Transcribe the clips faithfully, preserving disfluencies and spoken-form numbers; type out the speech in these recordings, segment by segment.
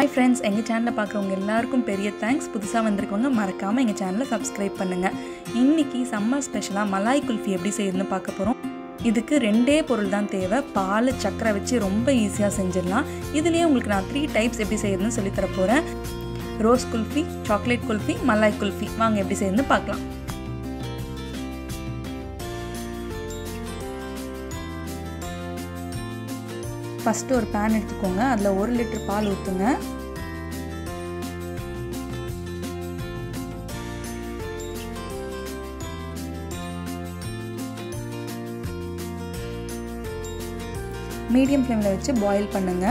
Hi friends, எங்க சேனலை பார்க்குறவங்க எல்லாருக்கும் பெரிய தேங்க்ஸ். புதுசாக வந்திருக்கவங்க மறக்காமல் எங்கள் சேனலை சப்ஸ்கிரைப் பண்ணுங்கள். இன்றைக்கி சம்மர் ஸ்பெஷலாக மலாய் குல்ஃபி எப்படி செய்யணும்னு பார்க்க போகிறோம். இதுக்கு ரெண்டே பொருள் தான் தேவை. பால், சக்கரை வச்சு ரொம்ப ஈஸியாக செஞ்சிடலாம். இதுலேயே உங்களுக்கு நான் த்ரீ டைப்ஸ் எப்படி செய்யணும்னு சொல்லித்தர போகிறேன். Rose kulfi, chocolate kulfi, malai kulfi. வாங்க எப்படி செய்யணும்னு பார்க்கலாம். ஃபஸ்ட்டு ஒரு பேன் எடுத்துக்கோங்க. அதில் ஒரு லிட்டர் பால் ஊற்றுங்க. மீடியம் ஃப்ளேமில் வச்சு பாயில் பண்ணுங்க.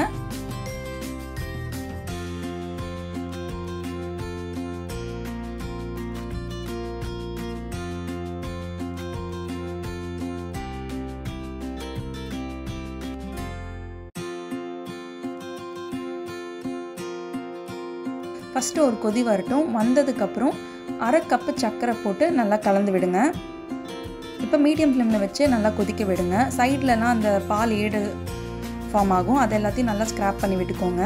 ஃபஸ்ட்டு ஒரு கொதி வரட்டும். வந்ததுக்கப்புறம் அரை கப்பு சர்க்கரை போட்டு நல்லா கலந்து விடுங்க. இப்போ மீடியம் ஃப்ளேமில் வச்சு நல்லா கொதிக்க விடுங்க. சைட்லலாம் அந்த பால் ஏடு ஃபார்ம் ஆகும். அது எல்லாத்தையும் நல்லா ஸ்க்ராப் பண்ணி விட்டுக்கோங்க.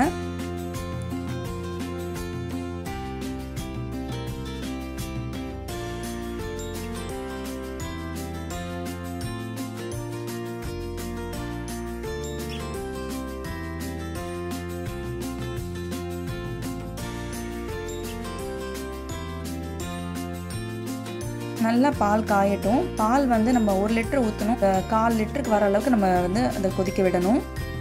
நல்லா பால் காயட்டும். பால் வந்து நம்ம ஒரு லிட்டர் ஊற்றணும். கால் லிட்டருக்கு வர அளவுக்கு நம்ம வந்து அதை கொதிக்க விடணும்.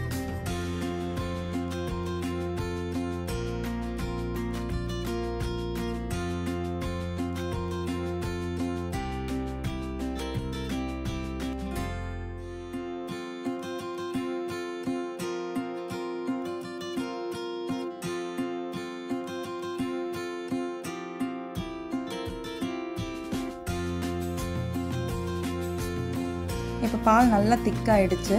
இப்போ பால் நல்லா திக்காயிடுச்சு.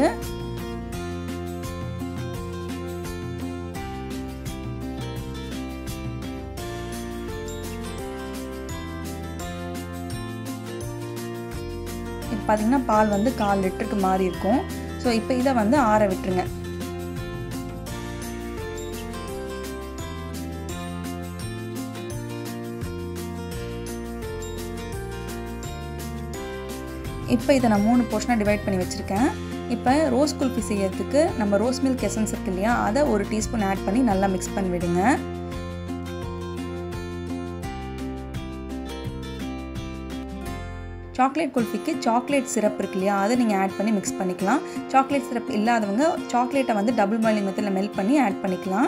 இப்போ பார்த்தீங்கன்னா பால் வந்து கால் லிட்டருக்கு மாறி இருக்கும். ஸோ இப்போ இதை வந்து ஆற விட்டுருங்க. இப்போ இதை நான் மூணு போர்ஷனாக டிவைட் பண்ணி வச்சுருக்கேன். இப்போ ரோஸ் குல்ஃபி செய்யறதுக்கு நம்ம ரோஸ் மில்க் எசன்ஸ் இருக்கு இல்லையா, அதை ஒரு டீஸ்பூன் ஆட் பண்ணி நல்லா மிக்ஸ் பண்ணி விடுங்க. சாக்லேட் குல்ஃபிக்கு சாக்லேட் சிரப் இருக்கு இல்லையா, அதை நீங்கள் ஆட் பண்ணி மிக்ஸ் பண்ணிக்கலாம். சாக்லேட் சிரப் இல்லாதவங்க சாக்லேட்டை வந்து டபுள் பாயிலிங் மெத்தடில் மெல்ட் பண்ணி ஆட் பண்ணிக்கலாம்.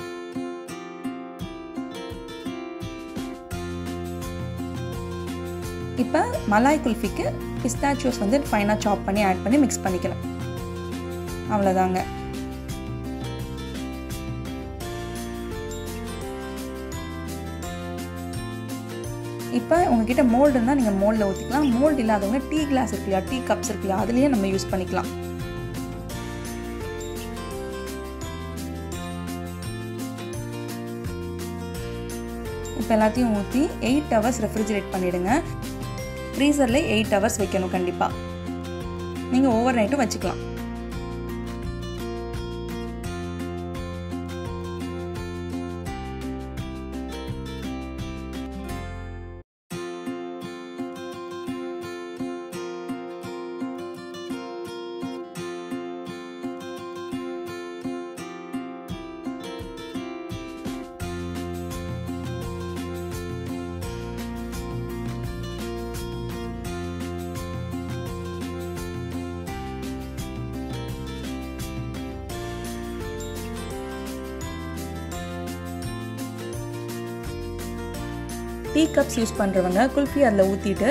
இப்போ மலாய் குல்ஃபிக்கு பிஸ்தாச்சியோஸ் வந்து ஃபைனாக சாப் பண்ணி ஆட் பண்ணி மிக்ஸ் பண்ணிக்கலாம். அவ்வளோதாங்க. இப்போ உங்ககிட்ட மோல்டு இருந்தால் நீங்கள் மோல்டில் ஊற்றிக்கலாம். மோல்டு இல்லாதவங்க டீ கிளாஸ் இருக்கு இல்லையா, டீ கப்ஸ் இருக்கு இல்லையா, அதுலேயே நம்ம யூஸ் பண்ணிக்கலாம். இப்போ எல்லாத்தையும் ஊற்றி எயிட் ஹவர்ஸ் ரெஃப்ரிஜரேட் பண்ணிவிடுங்க. ஃப்ரீசரில் எயிட் ஹவர்ஸ் வைக்கணும் கண்டிப்பாக. நீங்கள் ஓவர் நைட்டும் வச்சுக்கலாம். டீ கப்ஸ் யூஸ் பண்ணுறவங்க குல்ஃபி அதில் ஊற்றிட்டு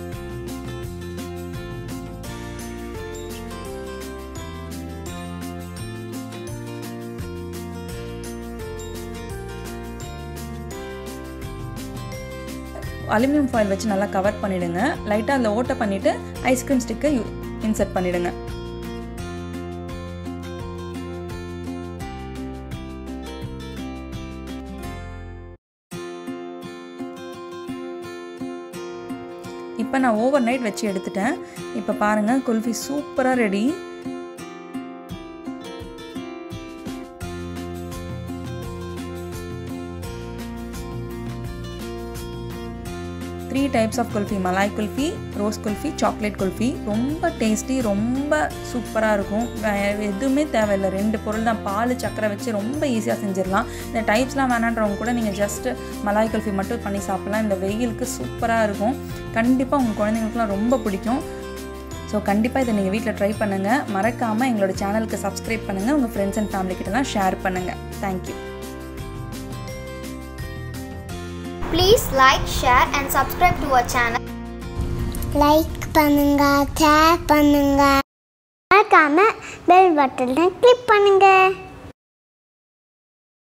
அலுமினியம் ஃபாயில் வச்சு நல்லா கவர் பண்ணிவிடுங்க. லைட்டாக அதில் ஓட்டை பண்ணிவிட்டு ஐஸ்கிரீம் ஸ்டிக்கை இன்சர்ட் பண்ணிவிடுங்க. இப்போ நான் ஓவர் நைட் வச்சு எடுத்துட்டேன். இப்போ பாருங்கள், குல்ஃபி சூப்பராக ready. Three types of kulfi, malai kulfi, rose kulfi, chocolate kulfi. ரொம்ப டேஸ்டி, ரொம்ப சூப்பராக இருக்கும். எதுவுமே தேவையில்லை, ரெண்டு பொருள் தான், பால் சக்கரை வச்சு ரொம்ப ஈஸியாக செஞ்சிடலாம். இந்த டைப்ஸ்லாம் வேணான்றவங்க கூட நீங்கள் ஜஸ்ட்டு மலாய் குல்ஃபி மட்டும் பண்ணி சாப்பிட்லாம். இந்த வெயிலுக்கு சூப்பராக இருக்கும். கண்டிப்பாக உங்கள் குழந்தைங்களுக்குலாம் ரொம்ப பிடிக்கும். ஸோ கண்டிப்பாக இதை நீங்கள் வீட்டில் ட்ரை பண்ணுங்கள். மறக்காமல் எங்களோட சேனலுக்கு சப்ஸ்கிரைப் பண்ணுங்கள். உங்கள் ஃப்ரெண்ட்ஸ் அண்ட் ஃபேமிலி கிட்டலாம் ஷேர் பண்ணுங்கள். Thank you. Please like, share and subscribe to our channel. Like பண்ணுங்க, share பண்ணுங்க, மறக்காம பெல் பட்டனை கிளிக் பண்ணுங்க.